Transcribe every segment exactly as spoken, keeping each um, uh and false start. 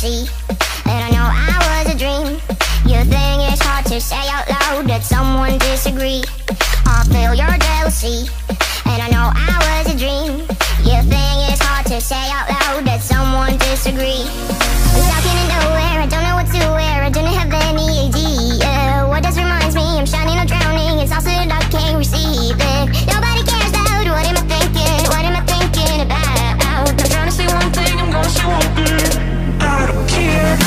jealousy, and I know I was a dream. You think it's hard to say out loud that someone disagree. I feel your jealousy, and I know I was a dream. You think it's hard to say out loud that someone disagree. I'm stuck in nowhere, I don't know what to wear, I don't have any idea. What does reminds me, I'm shining or drowning, it's also that I can't receive it. Nobody cares about what am I thinking, what am I thinking about? I'm trying to say one thing, I'm gonna say one thing. I don't care.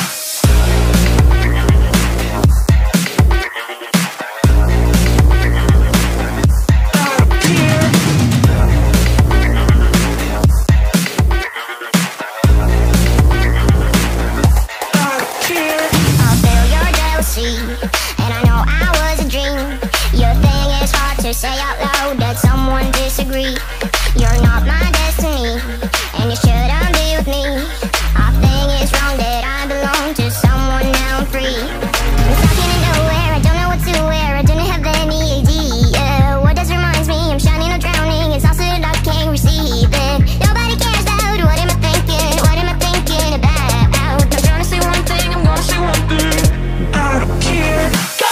And I know I was a dream. Your thing is hard to say out loud that someone disagree. You're not my destiny, and you shouldn't be with me. I think it's wrong that I belong to someone, now I'm free. I'm stuck in nowhere, I don't know what to wear, I don't have any idea. What does reminds me, I'm shining or drowning, it's also that I can't receive it. Nobody cares about what am I thinking, what am I thinking about? I'm trying to say one thing, I'm gonna say one thing. I don't care. Go!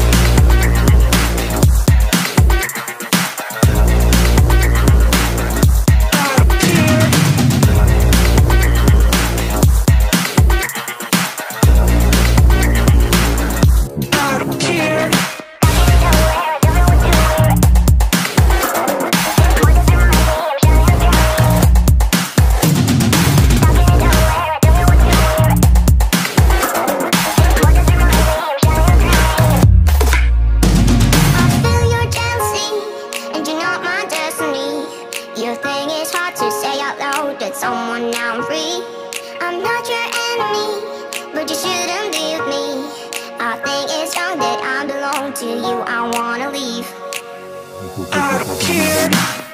Your thing is hard to say out loud that someone, now I'm free. I'm not your enemy, but you shouldn't be with me. I think it's wrong that I belong to you, I wanna leave. I don't care.